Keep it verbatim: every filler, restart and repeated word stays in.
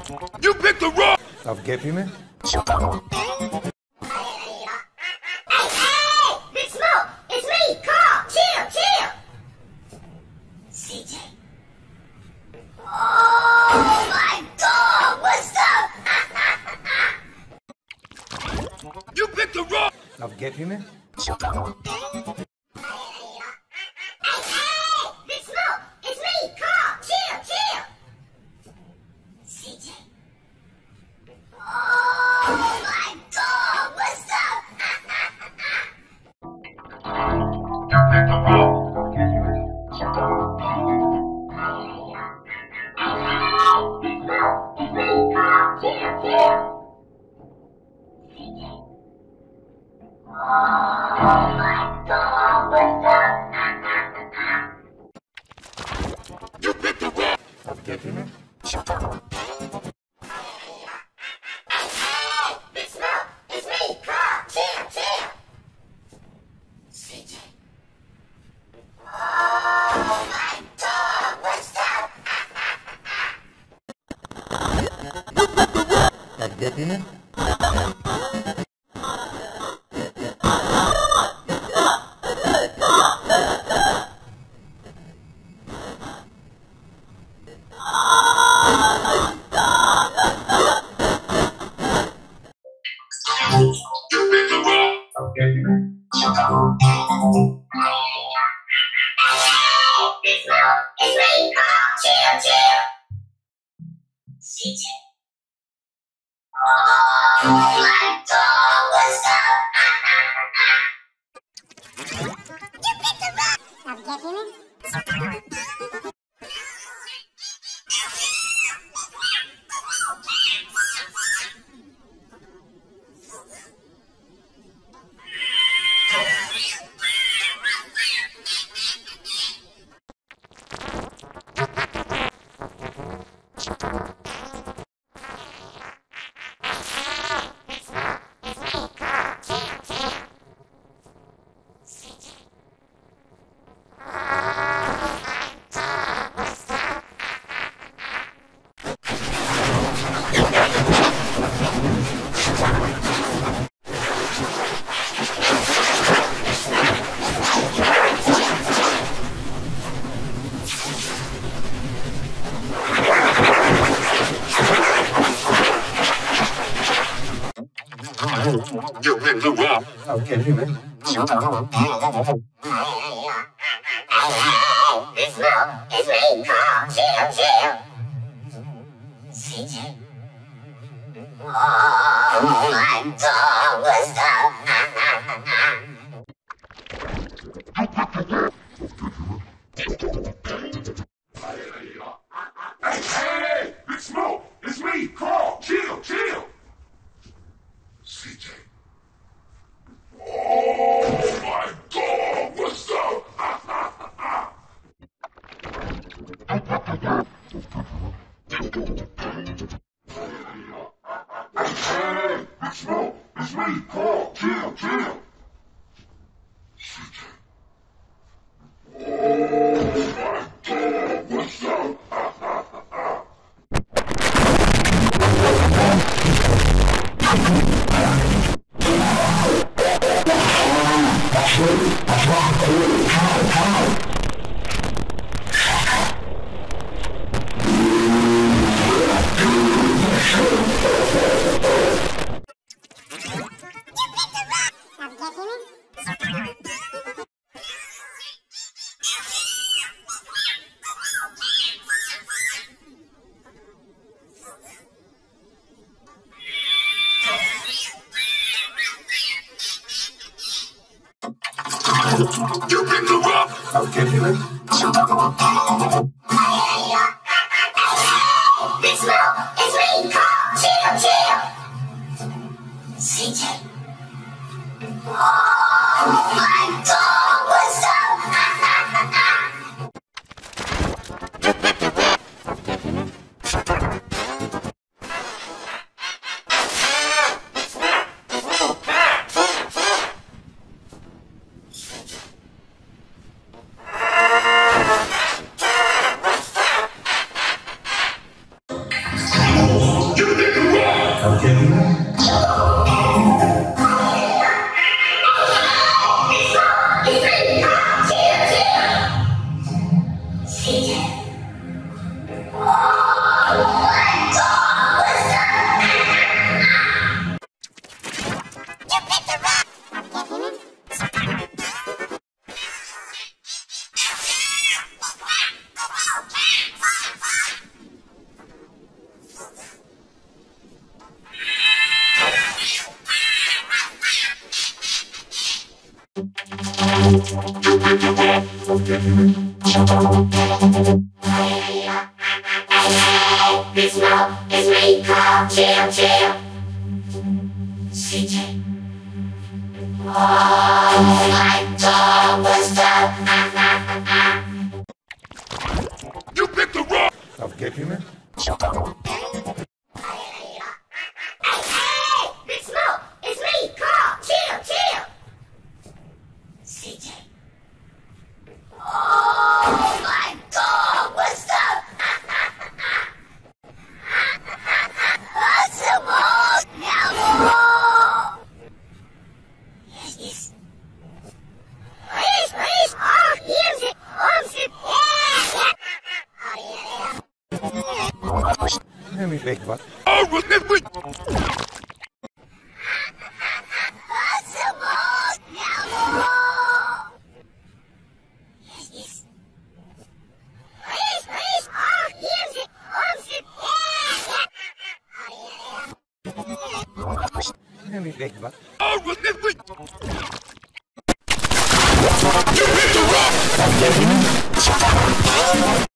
You picked the wrong... Of Gepi me? Hey, hey! Big Smoke! It's me! Carl! Chill, chill! C J. Oh my God! What's up? You picked the wrong... Of Gepi me? You picked the wrong... Of Gepi me? It's Mo, it's me, Carl, chill, chill. C J. Oh my God, what's up? Hey, hey! Big Smoke! It's me, Carl! Chill, chill! C J. Oh my God! What's up? Hey, Big Smoke! It's me, Carl! Chill, chill! C J. Oh my God! What's up? You picked the rock! Of Gepi me? Big Smoke, it's me, Carl, chill, chill. C J. Oh my God, what's up? It's love, it's me, call, chill, chill. C J. Oh my God, what's up? You picked the wrong. Of Gepi me? Hey, Big Smoke, it's me, call, chill, chill. C J. Oh my God, what's up? Awesome, now. Yes, yes. Please, please, oh, here's it, oh, it, yeah. Let me make what? Oh, was this week? Awesome, now. Yes, yes. Please, please, oh, here's it, oh, it, yeah. Let me make what? Oh, was this week? Of Gepi me?